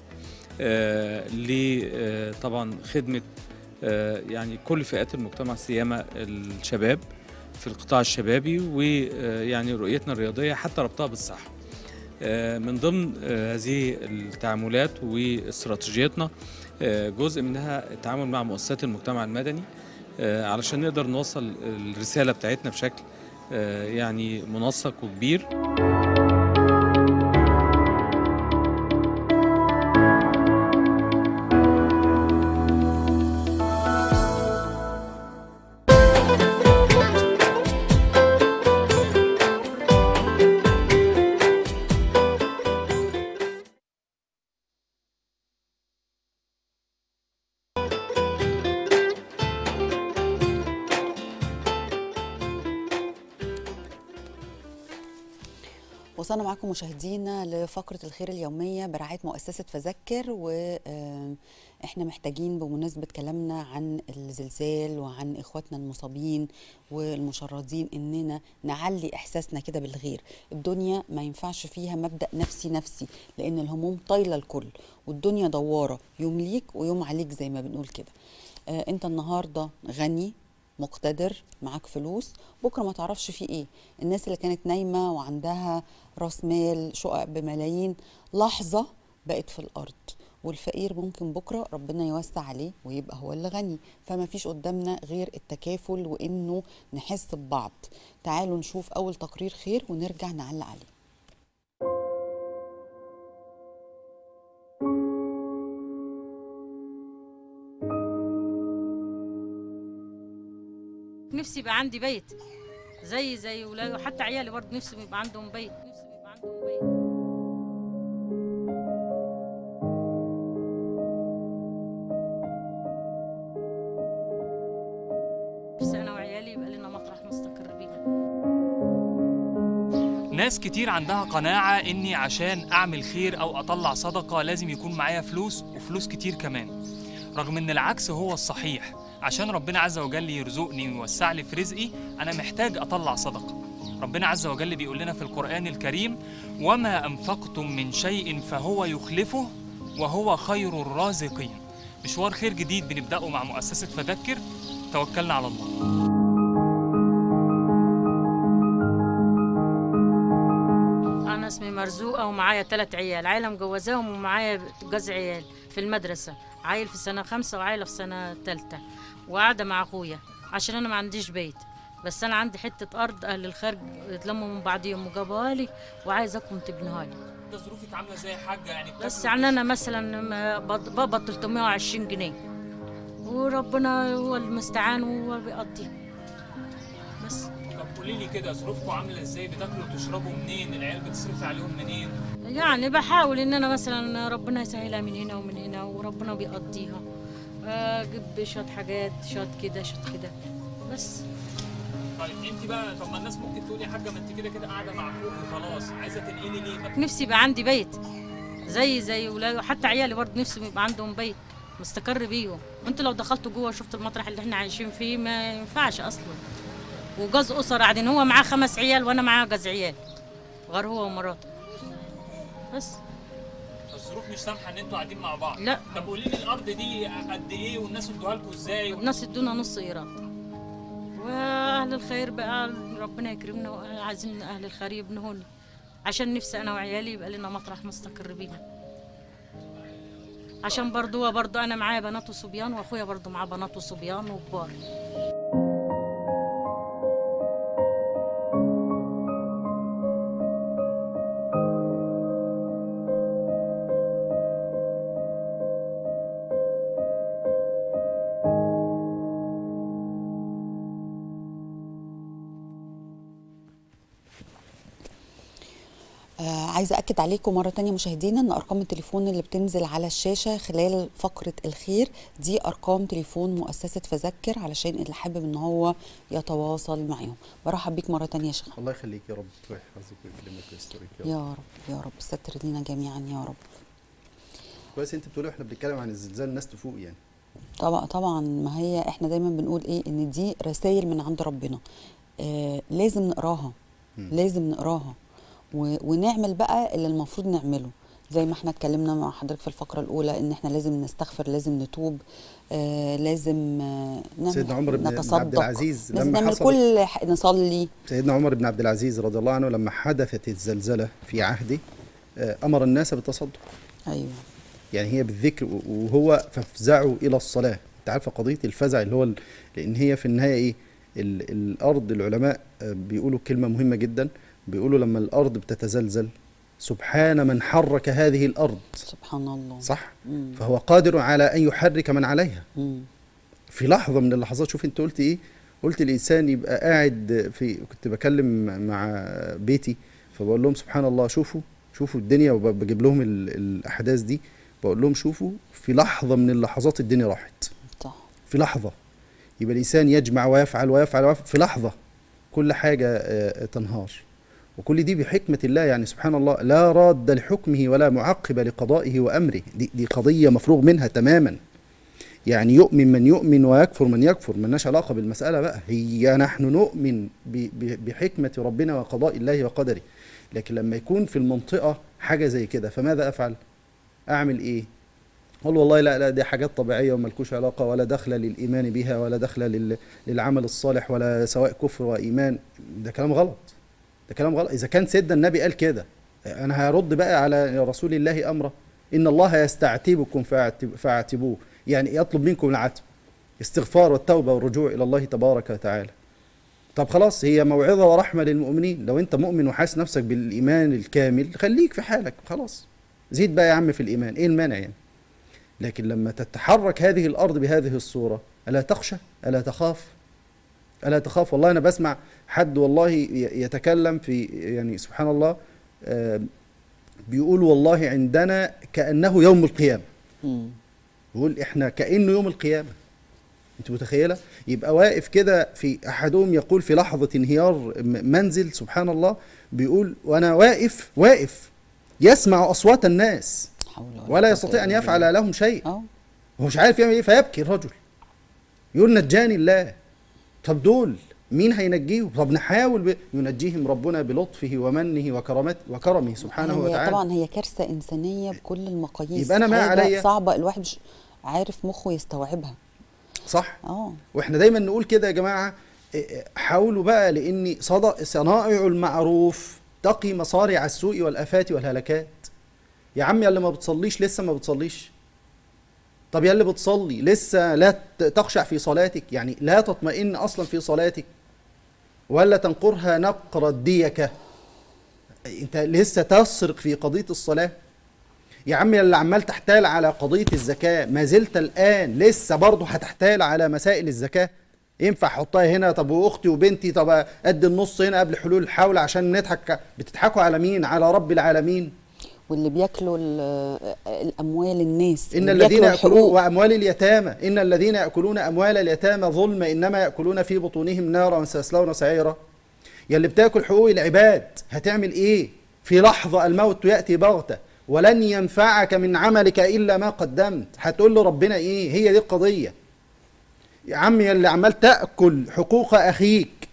طبعا خدمه يعني كل فئات المجتمع، سيما الشباب في القطاع الشبابي، ويعني رؤيتنا الرياضية حتى ربطها بالصحة. من ضمن هذه التعاملات واستراتيجيتنا جزء منها التعامل مع مؤسسات المجتمع المدني علشان نقدر نوصل الرسالة بتاعتنا بشكل يعني منسق وكبير. وصلنا معكم مشاهدينا لفقرة الخير اليومية برعاية مؤسسة فذكر، وإحنا محتاجين بمناسبة كلامنا عن الزلزال وعن إخواتنا المصابين والمشردين إننا نعلي إحساسنا كده بالغير. الدنيا ما ينفعش فيها مبدأ نفسي، لأن الهموم طايلة الكل، والدنيا دوارة، يوم ليك ويوم عليك زي ما بنقول كده. أنت النهاردة غني مقتدر، معاك فلوس، بكره ما تعرفش فيه ايه. الناس اللي كانت نايمه وعندها راس مال شقق بملايين لحظه بقت في الارض، والفقير ممكن بكره ربنا يوسع عليه ويبقى هو اللي غني. فما فيش قدامنا غير التكافل وانه نحس ببعض. تعالوا نشوف اول تقرير خير ونرجع نعلق عليه. نفسي يبقى عندي بيت زي ولادي، وحتى عيالي برضه نفسي يبقى عندهم بيت. نفسي انا وعيالي يبقى لنا مطرح نستقر بيها. ناس كتير عندها قناعة اني عشان اعمل خير او اطلع صدقة لازم يكون معايا فلوس، وفلوس كتير كمان، رغم ان العكس هو الصحيح. عشان ربنا عز وجل يرزقني ويوسع لي في رزقي أنا محتاج أطلع صدقة. ربنا عز وجل بيقول لنا في القرآن الكريم: وما أنفقتم من شيء فهو يخلفه وهو خير الرازقين. مشوار خير جديد بنبدأه مع مؤسسة فذكر. توكلنا على الله. أنا اسمي مرزوقة ومعايا 3 عيال، عيلة مجوزاهم ومعايا جوز عيال في المدرسة، عيل في سنة 5 وعيلة في سنة 3، وقاعدة مع أخويا عشان أنا ما عنديش بيت. بس أنا عندي حتة أرض أهل الخارج اتلموا من بعضيهم وجابوها لي وعايزاكم تبنوها لي. ده ظروفك عاملة ازاي يا حاجة؟ يعني بس يعني أنا مثلا بقبض 320 جنيه وربنا هو المستعان وهو بيقضي. بس طب قولي لي كده، ظروفكم عاملة ازاي؟ بتاكلوا وتشربوا منين؟ العيال بتصرفي عليهم منين؟ يعني بحاول ان انا مثلا ربنا يسهلها من هنا ومن هنا وربنا بيقضيها، اجيب شويه حاجات، شويه كده شويه كده بس. طيب انت بقى، طب ما الناس ممكن تقول يا حاجه ما انت كده قاعده مع اخوكي خلاص، عايزه تنقلي ليه؟ نفسي يبقى عندي بيت زي ولادي، وحتى عيالي برضه نفسي يبقى عندهم بيت مستقر بيهم. انتوا لو دخلتوا جوه شفت المطرح اللي احنا عايشين فيه ما ينفعش اصلا. وجوز اسره قاعدين، هو معاه 5 عيال وانا معاه جوز عيال غير هو ومراته بس. الظروف مش سامحه ان انتوا قاعدين مع بعض. لا. طب قولي لي الارض دي قد ايه والناس ادوها لكم ازاي؟ الناس ادونا نص ايراد، واهل الخير بقى ربنا يكرمنا، وعايزين اهل الخير يبنوهن عشان نفسي انا وعيالي يبقى لنا مطرح نستقر بيها. عشان برضه انا معايا بنات وصبيان، واخويا برضه معاه بنات وصبيان وكبار. عايزه اكد عليكم مره تانية مشاهدينا ان ارقام التليفون اللي بتنزل على الشاشه خلال فقره الخير دي ارقام تليفون مؤسسه فذكر، علشان اللي حابب ان هو يتواصل معاهم. برحب بيك مره تانية يا شيخ. الله يخليك يا رب ويحفظك ويكرمك ويسترك يا رب يا رب، ستر لينا جميعا يا رب. كويس انت بتقولي احنا بنتكلم عن الزلزال الناس تفوق يعني. طبعا ما هي احنا دايما بنقول ايه، ان دي رسائل من عند ربنا، لازم نقراها، لازم نقراها ونعمل بقى اللي المفروض نعمله، زي ما احنا اتكلمنا مع حضرتك في الفقره الاولى ان احنا لازم نستغفر، لازم نتوب، لازم نعمل سيدنا عمر بن عبد العزيز لازم لما نعمل كل نصلي. سيدنا عمر بن عبد العزيز رضي الله عنه لما حدثت الزلزله في عهده امر الناس بالتصدق. ايوه يعني هي بالذكر، وهو فافزعوا الى الصلاه. انت عارفه قضيه الفزع اللي هو لان هي في النهايه ايه، الارض، العلماء بيقولوا كلمه مهمه جدا، بيقولوا لما الارض بتتزلزل سبحان من حرك هذه الارض. سبحان الله. صح. فهو قادر على ان يحرك من عليها. في لحظه من اللحظات. شوف انت قلت ايه، قلت الانسان يبقى قاعد كنت بكلم مع بيتي فبقول لهم سبحان الله، شوفوا الدنيا، وبجيب لهم الاحداث دي، بقول لهم شوفوا في لحظه من اللحظات الدنيا راحت. صح. في لحظه يبقى الانسان يجمع ويفعل في لحظه كل حاجه تنهار، وكل دي بحكمه الله. يعني سبحان الله لا راد لحكمه ولا معقب لقضائه وامره. دي قضيه مفروغ منها تماما. يعني يؤمن من يؤمن ويكفر من يكفر، ملناش علاقه بالمساله بقى. هي نحن نؤمن بحكمه ربنا وقضاء الله وقدره، لكن لما يكون في المنطقه حاجه زي كده فماذا افعل؟ اعمل ايه؟ قال والله لا دي حاجات طبيعيه وملكوش علاقه، ولا دخل للايمان بها، ولا دخل للعمل الصالح، ولا سواء كفر وايمان. ده كلام غلط، ده كلام غلط. اذا كان سيدنا النبي قال كده، انا هرد بقى على رسول الله امره، ان الله يستعتبكم فاعتبوه، يعني يطلب منكم العتب، استغفار والتوبه والرجوع الى الله تبارك وتعالى. طب خلاص، هي موعظه ورحمه للمؤمنين. لو انت مؤمن وحاسس نفسك بالايمان الكامل خليك في حالك خلاص، زيد بقى يا عم في الايمان، ايه المانع يعني؟ لكن لما تتحرك هذه الارض بهذه الصوره، الا تخشى؟ الا تخاف؟ الا تخاف؟ والله انا بسمع حد والله يتكلم في، يعني سبحان الله، بيقول والله عندنا كانه يوم القيامه. بيقول احنا كانه يوم القيامه. انت متخيله؟ يبقى واقف كده، في احدهم يقول في لحظه انهيار منزل سبحان الله، بيقول وانا واقف يسمع اصوات الناس ولا يستطيع ان يفعل لهم شيء، هو مش عارف يعمل ايه، فيبكي الرجل يقول نجاني الله. طب دول مين هينجيهم؟ طب نحاول ينجيهم ربنا بلطفه ومنه وكرمه سبحانه وتعالى. طبعا هي كارثه انسانيه بكل المقاييس. يبقى انا ما عليا صعبه، الواحد مش عارف مخه يستوعبها. صح. واحنا دايما نقول كده يا جماعه، حاولوا بقى، لان صنائع المعروف تقي مصارع السوء والافات والهلكات. يا عم يا اللي ما بتصليش لسه ما بتصليش، طب يا اللي بتصلي لسه لا تخشع في صلاتك، يعني لا تطمئن اصلا في صلاتك، ولا تنقرها نقر الديكه، انت لسه تسرق في قضيه الصلاه. يا عم يا اللي عمال تحتال على قضيه الزكاه، ما زلت الان لسه برضه هتحتال على مسائل الزكاه. ينفع احطها هنا؟ طب واختي وبنتي، طب قد النص هنا قبل حلول الحول عشان نضحك. بتضحكوا على مين؟ على رب العالمين. واللي بياكلوا الاموال الناس، ان الذين ياكلون واموال اليتامى، ان الذين ياكلون اموال اليتامى ظلما انما ياكلون في بطونهم نارا وسيصلون سعيرا. يا اللي بتاكل حقوق العباد، هتعمل ايه؟ في لحظه الموت ياتي بغته، ولن ينفعك من عملك الا ما قدمت. هتقول له ربنا ايه؟ هي دي القضيه. يا عم يا اللي عمال تاكل حقوق اخيك،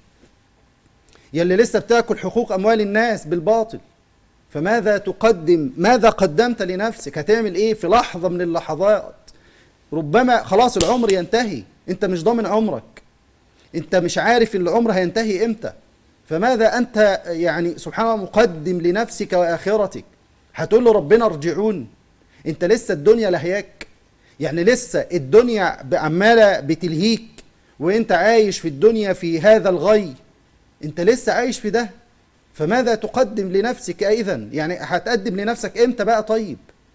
يا اللي لسه بتاكل حقوق اموال الناس بالباطل، فماذا تقدم؟ ماذا قدمت لنفسك؟ هتعمل ايه في لحظة من اللحظات؟ ربما خلاص العمر ينتهي، انت مش ضامن عمرك، انت مش عارف ان العمر هينتهي امتى، فماذا انت يعني سبحان الله مقدم لنفسك واخرتك؟ هتقول له ربنا ارجعون؟ انت لسه الدنيا لهياك، يعني لسه الدنيا عمالة بتلهيك، وانت عايش في الدنيا في هذا الغي، انت لسه عايش في ده، فماذا تقدم لنفسك إذن؟ يعني هتقدم لنفسك امتى بقى؟ طيب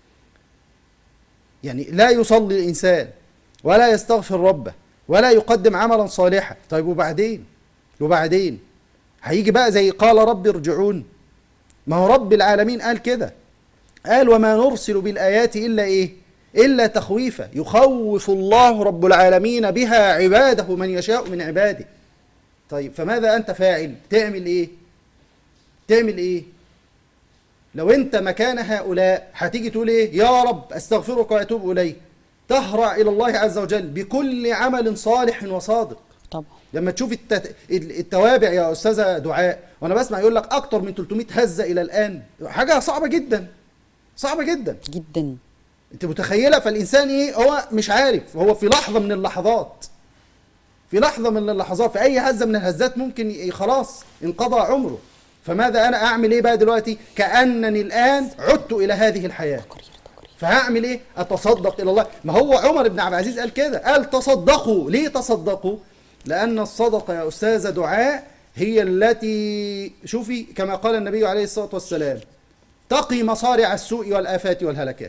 يعني لا يصلي الإنسان ولا يستغفر ربه ولا يقدم عملا صالحا، طيب وبعدين هيجي بقى زي قال رب ارجعون؟ ما هو رب العالمين قال كده، قال وما نرسل بالآيات إلا إيه؟ إلا تخويفا، يخوف الله رب العالمين بها عباده من يشاء من عباده. طيب فماذا أنت فاعل؟ تعمل إيه؟ تعمل إيه؟ لو أنت مكان هؤلاء هتيجي تقول إيه؟ يا رب أستغفرك وأتوب إليك، تهرع إلى الله عز وجل بكل عمل صالح وصادق. طبعا لما تشوف التوابع يا أستاذة دعاء، وأنا بسمع يقول لك أكتر من 300 هزة إلى الآن، حاجة صعبة جدا، صعبة جدا جدا. أنت متخيلة؟ فالإنسان إيه؟ هو مش عارف، هو في لحظة من اللحظات، في لحظة من اللحظات، في أي هزة من الهزات ممكن خلاص انقضى عمره. فماذا أنا أعمل إيه بقى دلوقتي؟ كأنني الآن عدت إلى هذه الحياة. فهعمل إيه؟ أتصدق إلى الله. ما هو عمر بن عبد العزيز قال كده، قال تصدقوا. ليه تصدقوا؟ لأن الصدقة يا أستاذة دعاء هي التي، شوفي كما قال النبي عليه الصلاة والسلام، تقي مصارع السوء والآفات والهلكات.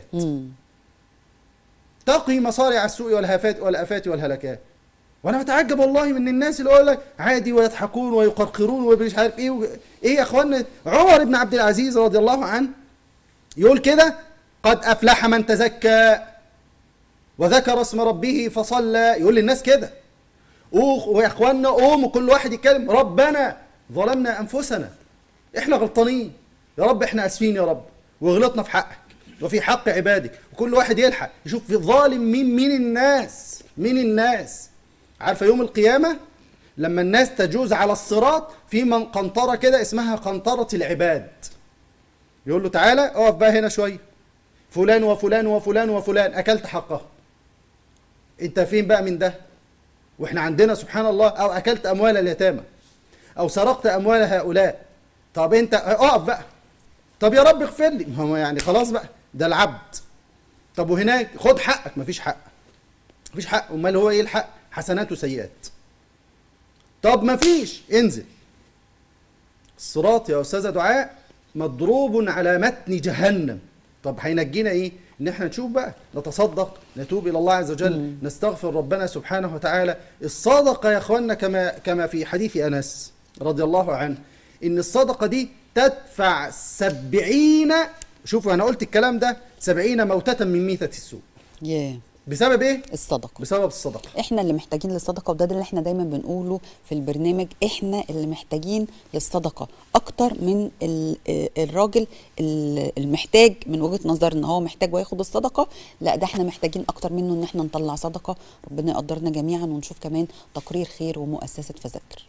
تقي مصارع السوء والآفات والهلكات. وانا بتعجب والله من الناس اللي يقول لك عادي ويضحكون ويقرقرون ومش عارف ايه ايه يا اخوانا. عمر بن عبد العزيز رضي الله عنه يقول كده: قد افلح من تزكى وذكر اسم ربه فصلى. يقول للناس كده: ويا اخوانا قوموا كل واحد يتكلم، ربنا ظلمنا انفسنا، احنا غلطانين يا رب، احنا اسفين يا رب، وغلطنا في حقك وفي حق عبادك. وكل واحد يلحق يشوف في الظالم مين الناس، مين الناس. عارفه يوم القيامه لما الناس تجوز على الصراط في من قنطره كده اسمها قنطره العباد، يقول له تعالى اقف بقى هنا شويه، فلان وفلان وفلان وفلان اكلت حقه، انت فين بقى من ده؟ واحنا عندنا سبحان الله، او اكلت اموال اليتامى او سرقت اموال هؤلاء، طب انت اقف بقى، طب يا رب اغفر لي، ما هو يعني خلاص بقى ده العبد. طب وهناك خد حقك، مفيش حق، مفيش حق. امال هو ايه الحق؟ حسنات وسيئات. طب مفيش، انزل. الصراط يا استاذه دعاء مضروب على متن جهنم. طب هينجينا ايه؟ ان احنا نشوف بقى، نتصدق، نتوب الى الله عز وجل، نستغفر ربنا سبحانه وتعالى. الصدقه يا اخوانا كما في حديث انس رضي الله عنه، ان الصدقه دي تدفع 70، شوفوا انا قلت الكلام ده، 70 موتة من ميتة السوء. بسبب ايه؟ الصدقه. بسبب الصدقه. احنا اللي محتاجين للصدقه، وده اللي احنا دايما بنقوله في البرنامج، احنا اللي محتاجين للصدقه اكتر من الراجل المحتاج من وجهه نظر ان هو محتاج وياخد الصدقه. لا، ده احنا محتاجين اكتر منه ان احنا نطلع صدقه. ربنا يقدرنا جميعا ونشوف كمان تقرير خير ومؤسسه فذكر.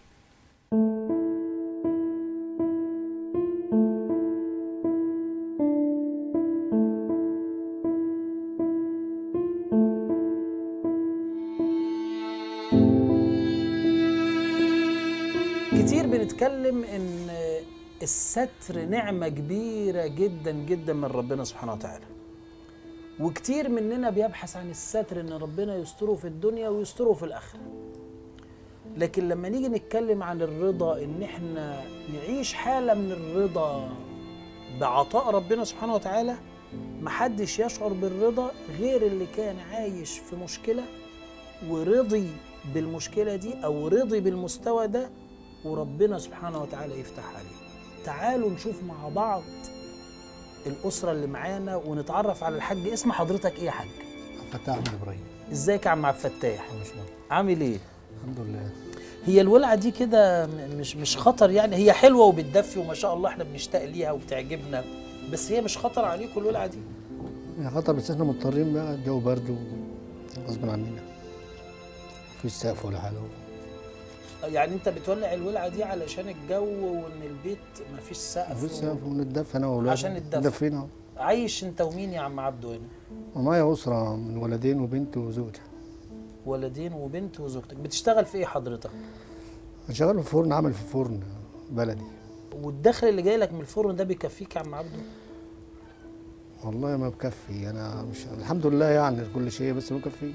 كتير بنتكلم ان الستر نعمة كبيرة جدا جدا من ربنا سبحانه وتعالى، وكتير مننا بيبحث عن الستر ان ربنا يستره في الدنيا ويستره في الاخرة. لكن لما نيجي نتكلم عن الرضا، ان احنا نعيش حالة من الرضا بعطاء ربنا سبحانه وتعالى، محدش يشعر بالرضا غير اللي كان عايش في مشكلة ورضي بالمشكلة دي او رضي بالمستوى ده وربنا سبحانه وتعالى يفتح عليه. تعالوا نشوف مع بعض الأسرة اللي معانا ونتعرف على الحاج. اسم حضرتك ايه يا حاج؟ عبد الفتاح عبد ابراهيم. ازيك يا عم عبد الفتاح؟ عامل ايه؟ الحمد لله. هي الولعة دي كده مش خطر يعني؟ هي حلوة وبتدفي وما شاء الله احنا بنشتاق ليها وبتعجبنا، بس هي مش خطر عليكم الولعة دي؟ هي خطر بس احنا مضطرين بقى، الجو برد غصب عننا، مفيش سقف ولا حاجة. يعني انت بتولع الولعه دي علشان الجو وان البيت مفيش سقف؟ مفيش سقف ونتدفى انا واولادي عشان الدفى. مدفينا. عايش انت ومين يا عم عبده هنا؟ ومعايا اسره من ولدين وبنت وزوجتي. ولدين وبنت وزوجتك. بتشتغل في ايه حضرتك؟ شغال في فرن، عامل في فرن بلدي. والدخل اللي جاي لك من الفرن ده بيكفيك يا عم عبده؟ والله ما بكفي، انا مش الحمد لله يعني كل شيء، بس ما بكفيش.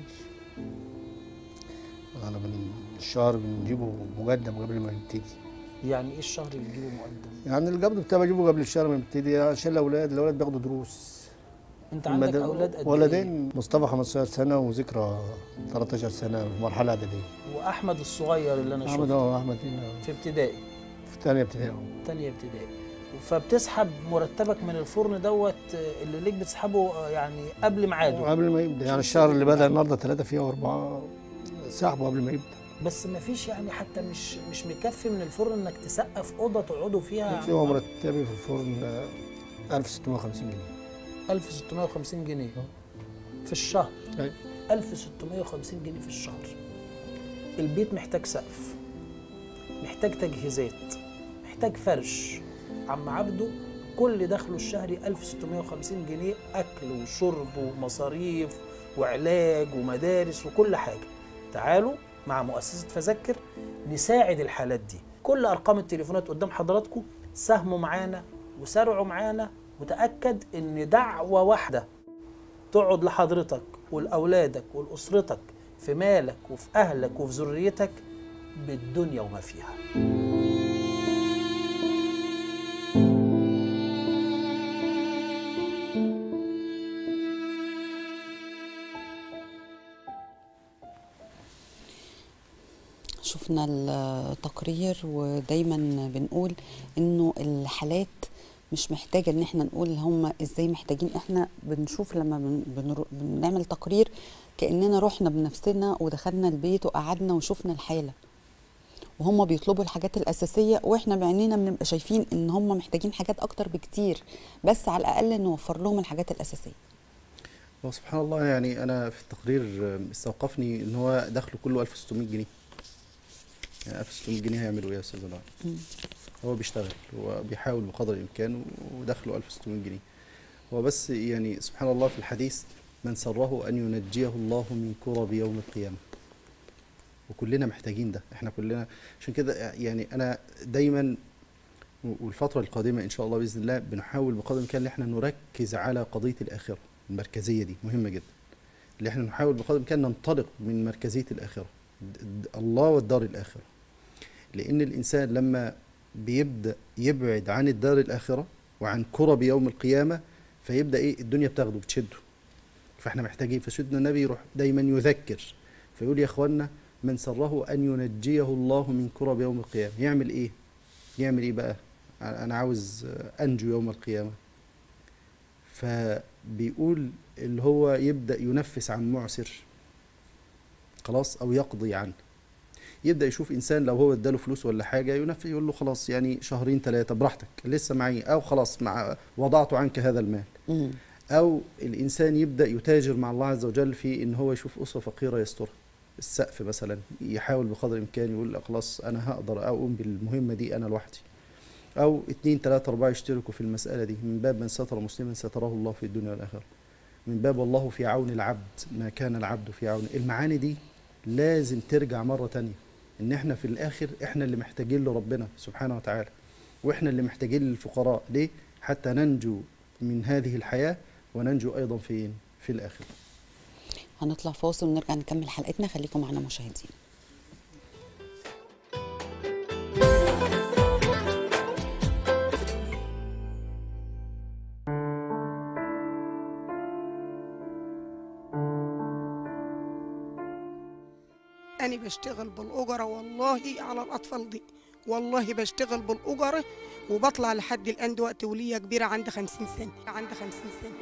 انا الشهر بنجيبه مقدم قبل ما يبتدي. يعني ايه الشهر اللي بتجيبه مقدم؟ يعني القبض بتاعي بجيبه قبل الشهر ما يبتدي عشان الاولاد بياخدوا دروس. انت عندك اولاد قد ايه؟ ولدين، مصطفى 15 سنه وذكرى 13 سنه في مرحله اعداديه. واحمد الصغير اللي انا شفته؟ احمد في ابتدائي. في ثانيه ابتدائي. ثانيه ابتدائي. فبتسحب مرتبك من الفرن دوت اللي ليك بتسحبه يعني قبل ميعاده، قبل ما يبدا، يعني الشهر اللي بدأ النهارده 3 فيه و4 سحبه قبل ما يبدا. بس ما فيش يعني حتى مش مكفي من الفرن انك تسقف اوضه تقعدوا فيها؟ هو مرتبي في الفرن 1650 جنيه. 1650 جنيه في الشهر؟ أيوة. 1650 جنيه في الشهر. البيت محتاج سقف، محتاج تجهيزات، محتاج فرش. عم عبده كل دخله الشهري 1650 جنيه، اكل وشرب ومصاريف وعلاج ومدارس وكل حاجه. تعالوا مع مؤسسه فذكر نساعد الحالات دي. كل ارقام التليفونات قدام حضراتكم، ساهموا معانا وسارعوا معانا، وتاكد ان دعوه واحده تقعد لحضرتك ولاولادك ولاسرتك في مالك وفي اهلك وفي ذريتك بالدنيا وما فيها. شفنا التقرير ودايما بنقول انه الحالات مش محتاجه ان احنا نقول هم ازاي محتاجين. احنا بنشوف لما بنعمل تقرير كاننا رحنا بنفسنا ودخلنا البيت وقعدنا وشفنا الحاله، وهم بيطلبوا الحاجات الاساسيه واحنا بعينينا بنبقى شايفين ان هم محتاجين حاجات اكتر بكتير، بس على الاقل نوفر لهم الحاجات الاساسيه. وسبحان الله، يعني انا في التقرير استوقفني ان هو دخله كله 1600 جنيه. يعني 1600 جنيه هيعملوا ايه يا استاذ العالم؟ هو بيشتغل، هو بيحاول بقدر الامكان ودخله 1600 جنيه. هو بس يعني سبحان الله في الحديث من سره ان ينجيه الله من كرب يوم القيامه. وكلنا محتاجين ده، احنا كلنا. عشان كده يعني انا دايما والفتره القادمه ان شاء الله باذن الله بنحاول بقدر الامكان ان احنا نركز على قضيه الاخره. المركزيه دي مهمه جدا، اللي احنا نحاول بقدر الامكان ننطلق من مركزيه الاخره، الله والدار الاخره. لان الانسان لما بيبدا يبعد عن الدار الاخره وعن كرب يوم القيامه فيبدا ايه؟ الدنيا بتاخده بتشده. فاحنا محتاجين، فسيدنا النبي يروح دايما يذكر فيقول يا اخوانا من سره ان ينجيه الله من كرب يوم القيامه. يعمل ايه؟ يعمل ايه بقى؟ انا عاوز انجو يوم القيامه. فبيقول اللي هو يبدا ينفس عن معسر خلاص او يقضي عنه. يبدا يشوف انسان لو هو اداله فلوس ولا حاجه ينفذ، يقول له خلاص يعني شهرين 3 براحتك لسه معي، او خلاص وضعت عنك هذا المال. او الانسان يبدا يتاجر مع الله عز وجل في ان هو يشوف اسره فقيره يسترها، السقف مثلا، يحاول بقدر الامكان يقول خلاص انا هقدر اقوم بالمهمه دي انا لوحدي. او 2 3 4 يشتركوا في المساله دي، من باب من ستر مسلما ستره الله في الدنيا والاخره، من باب والله في عون العبد ما كان العبد في عون. المعاني دي لازم ترجع مره تانية، ان احنا في الاخر احنا اللي محتاجين لربنا سبحانه وتعالى، واحنا اللي محتاجين للفقراء. ليه؟ حتى ننجو من هذه الحياه وننجو ايضا في الاخره. هنطلع فاصل ونرجع نكمل حلقتنا، خليكم معنا مشاهدين. أنا بشتغل بالأجرة والله على الأطفال دي، والله بشتغل بالأجرة وبطلع لحد الآن دلوقتي ولية كبيرة عندي 50 سنة، عندي 50 سنة.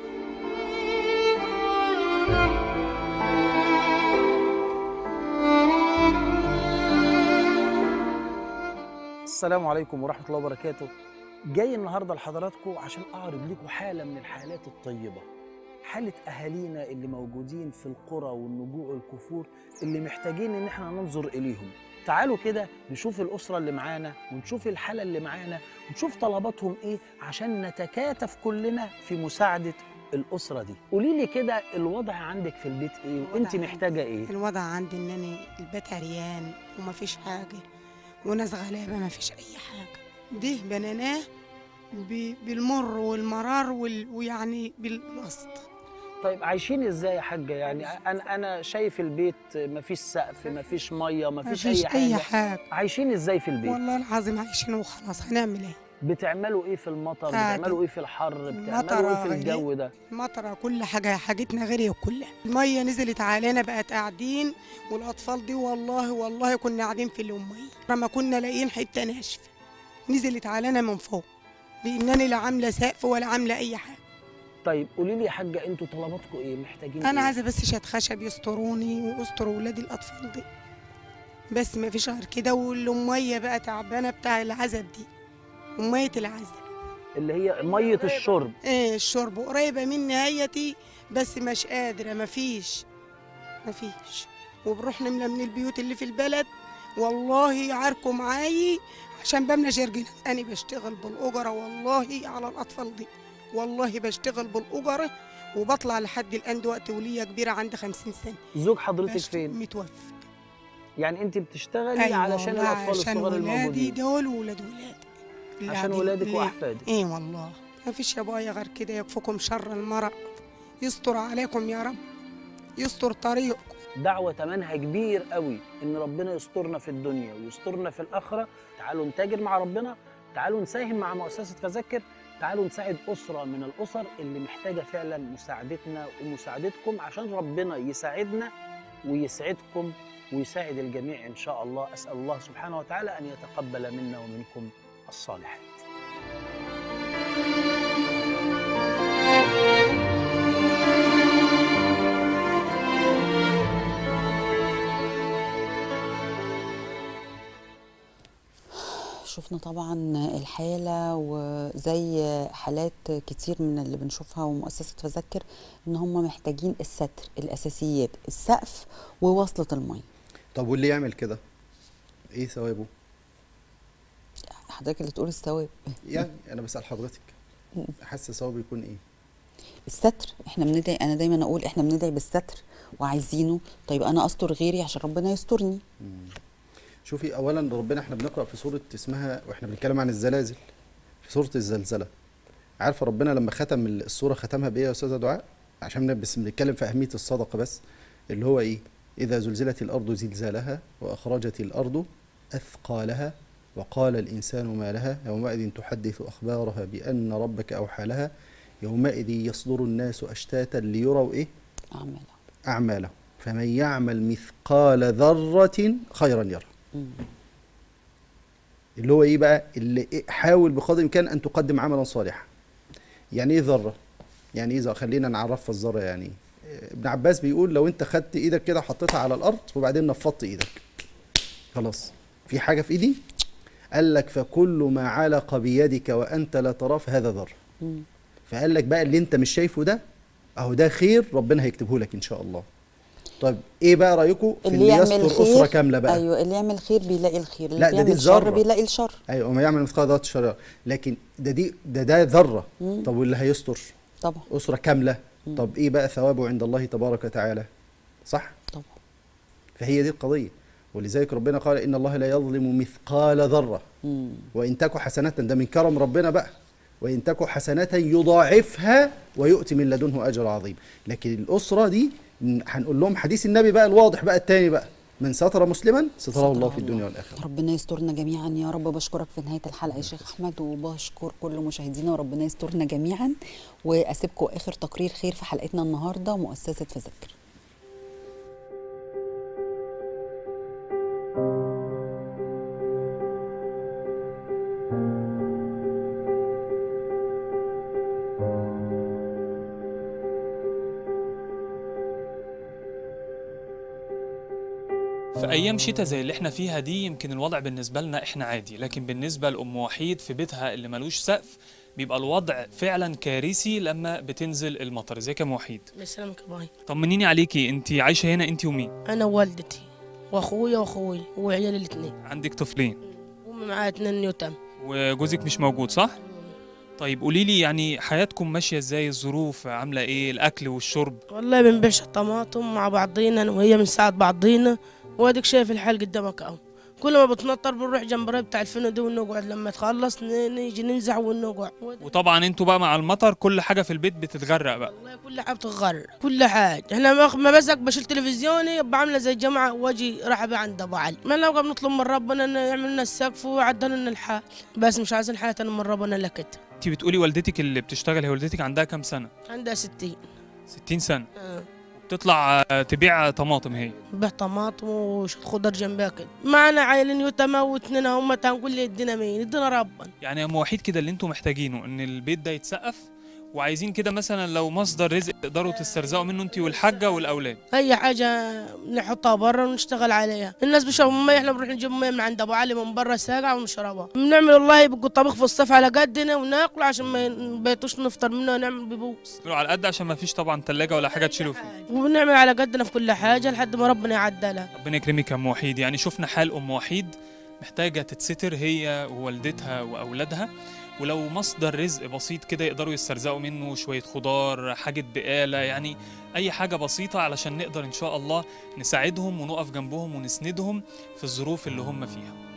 السلام عليكم ورحمة الله وبركاته. جاي النهاردة لحضراتكم عشان أعرض لكم حالة من الحالات الطيبة، حالة أهالينا اللي موجودين في القرى والنجوع والكفور اللي محتاجين إن احنا ننظر إليهم. تعالوا كده نشوف الأسرة اللي معانا ونشوف الحالة اللي معانا ونشوف طلباتهم إيه عشان نتكاتف كلنا في مساعدة الأسرة دي. قولي لي كده الوضع عندك في البيت إيه وأنت محتاجة إيه؟ الوضع عندي إن أنا البيت عريان ومفيش حاجة وناس غلابة مفيش أي حاجة. ده بنيناه بالمر والمرار ويعني بالوسط. طيب عايشين ازاي يا حاجه؟ يعني انا شايف البيت مفيش سقف، مفيش ميه، مفيش اي حاجه. عايشين ازاي في البيت؟ والله العظيم عايشين وخلاص، هنعمل ايه؟ بتعملوا ايه في المطر؟ بتعملوا ايه في الحر؟ بتعملوا ايه في الجو ده؟ المطره كل حاجتنا غير كلها. الميه نزلت علينا بقت قاعدين، والاطفال دي والله كنا قاعدين في الميه، ما كنا لاقيين حته ناشفه نزلت علينا من فوق بانني لا عامله سقف ولا عامله اي حاجه. طيب قولي لي يا حاجه، انتوا طلباتكم ايه؟ محتاجين انا إيه؟ عايزه بس شات خشب يستروني ويستروا ولادي الاطفال دي، بس ما فيش غير كده. والاميه بقى تعبانه بتاع العزب دي، اميه العزب اللي هي ميه الشرب. ايه الشرب قريبه من نهايتي، بس مش قادره، ما فيش. وبروح نملى من البيوت اللي في البلد، والله يعاركوا معايا عشان بملى جرجنا. انا بشتغل بالاجره والله على الاطفال دي، والله بشتغل بالاجره وبطلع لحد الان دلوقتي، وليا كبيره عندي 50 سنه. زوج حضرتك فين؟ متوفى. يعني انت بتشتغلي أيوة علشان الاطفال الصغار الموجودين؟ عشان ولادي دول وولاد ولادي، عشان ولادك واحفادك. ايه والله ما فيش يا بايا غير كده. يكفكم شر المرض، يستر عليكم يا رب، يستر طريقكم. دعوة تمنها كبير قوي ان ربنا يسترنا في الدنيا ويسترنا في الاخره. تعالوا نتاجر مع ربنا، تعالوا نساهم مع مؤسسه فذكر، تعالوا نساعد اسره من الاسر اللي محتاجه فعلا مساعدتنا ومساعدتكم، عشان ربنا يساعدنا ويسعدكم ويساعد الجميع ان شاء الله. اسال الله سبحانه وتعالى ان يتقبل منا ومنكم الصالحات. شفنا طبعا الحالة وزي حالات كتير من اللي بنشوفها ومؤسسة فذكر ان هم محتاجين الستر، الاساسيات، السقف ووصلة المية. طب واللي يعمل كده ايه ثوابه؟ حضرتك اللي تقول الثواب. يعني انا بسأل حضرتك حاسس ثوابه يكون ايه؟ الستر. احنا بندعي، انا دايما اقول احنا بندعي بالستر وعايزينه. طيب انا استر غيري عشان ربنا يسترني. شوفي اولا ربنا، احنا بنقرا في سوره اسمها، واحنا بنتكلم عن الزلازل، في سوره الزلزله. عارفه ربنا لما ختم السوره ختمها بايه يا استاذه دعاء؟ عشان بس بنتكلم في اهميه الصدقه، بس اللي هو ايه؟ اذا زلزلت الارض زلزالها واخرجت الارض اثقالها وقال الانسان ما لها يومئذ تحدث اخبارها بان ربك اوحى لها يومئذ يصدر الناس اشتاتا ليروا ايه؟ اعمالهم فمن يعمل مثقال ذره خيرا يره. اللي هو ايه بقى؟ اللي حاول بقدر الامكان ان تقدم عملا صالحا. يعني ايه ذره؟ يعني ايه خلينا نعرفها الذره يعني ايه. ابن عباس بيقول لو انت خدت ايدك كده حطيتها على الارض وبعدين نفضت ايدك، خلاص في حاجه في ايدي؟ قال لك فكل ما علق بيدك وانت لا تراه فهذا ذره. فقال لك بقى اللي انت مش شايفه ده اهو ده خير ربنا هيكتبه لك ان شاء الله. طيب ايه بقى رايكم في اللي يستر اسره كامله بقى؟ ايوه اللي يعمل خير بيلاقي الخير، اللي لا بيعمل شر بيلاقي الشر. ايوه وما يعمل مثقال ذره شر، لكن ده ذره. طب واللي هيستر طبعا اسره كامله، طب ايه بقى ثوابه عند الله تبارك وتعالى؟ صح؟ طبعا. فهي دي القضيه، ولذلك ربنا قال ان الله لا يظلم مثقال ذره وان تك حسنه، ده من كرم ربنا بقى، وان تك حسنه يضاعفها ويؤتي من لدنه اجر عظيم. لكن الاسره دي هنقول لهم حديث النبي بقى الواضح بقى الثاني بقى، من ستر مسلما ستره الله في الدنيا والاخره. ربنا يسترنا جميعا يا رب. بشكرك في نهايه الحلقه يا شيخ احمد، وبشكر كل مشاهدينا، وربنا يسترنا جميعا. واسيبكم اخر تقرير خير في حلقتنا النهارده، مؤسسه فذكر. في ايام شتاء زي اللي احنا فيها دي يمكن الوضع بالنسبه لنا احنا عادي، لكن بالنسبه لام وحيد في بيتها اللي ملوش سقف بيبقى الوضع فعلا كارثي لما بتنزل المطر. ازيك يا ام وحيد؟ بسلامك يا باي. طمنيني عليكي، انت عايشه هنا انت ومين؟ انا ووالدتي واخويا وعيالي الاثنين. عندك طفلين؟ امي معايا 2 يتم. وجوزك مش موجود صح؟ طيب قولي لي يعني حياتكم ماشيه ازاي؟ الظروف عامله ايه؟ الاكل والشرب؟ والله بنبيع طماطم مع بعضينا وهي بنساعد بعضينا، واديك شايف الحال قدامك اهو. كل ما بتنطر بنروح جنب الراي بتاع الفينو دي ونقعد، لما تخلص نيجي ننزع ونقعد. وطبعا انتوا بقى مع المطر كل حاجه في البيت بتتغرق بقى. والله كل حاجه بتتغرق، كل حاجه. احنا ما بزق بشيل تلفزيوني يبقى عامله زي الجماعه واجي راح بقى عند ابو علي. ما نبقى بنطلب من ربنا انه يعمل لنا السقف ويعدل لنا الحال، بس مش عايزين حاجه ثانيه من ربنا الا كده. انت بتقولي والدتك اللي بتشتغل، هي والدتك عندها كام سنه؟ عندها 60. 60 سنه. وبتطلع تبيع طماطم هي؟ بيع طماطم وشوية خضار جنبها كده. معنا عيلين يتامى واتنين هم هنقول لي يدينا مين؟ يدينا ربنا. يعني يا ام وحيد كده اللي انتوا محتاجينه ان البيت ده يتسقف، وعايزين كده مثلا لو مصدر رزق تقدروا تسترزقوا منه انت والحاجه والاولاد. اي حاجه نحطها بره ونشتغل عليها. الناس بيشربوا ميه، احنا بنروح نجيب ميه من عند ابو علي من بره ساقعه ونشربها. بنعمل والله بيبقى طبخ في الصيف على قدنا وناكل عشان ما نبيتوش نفطر منه ونعمل بيبوظ. على قد عشان ما فيش طبعا ثلاجه ولا حاجه تشيلوا فيه. وبنعمل على قدنا في كل حاجه لحد ما ربنا يعدلها. ربنا يكرمك يا ام وحيد. يعني شفنا حال ام وحيد محتاجه تتستر هي ووالدتها واولادها، ولو مصدر رزق بسيط كده يقدروا يسترزقوا منه شوية خضار، حاجة بقالة، يعني أي حاجة بسيطة علشان نقدر إن شاء الله نساعدهم ونقف جنبهم ونسندهم في الظروف اللي هم فيها.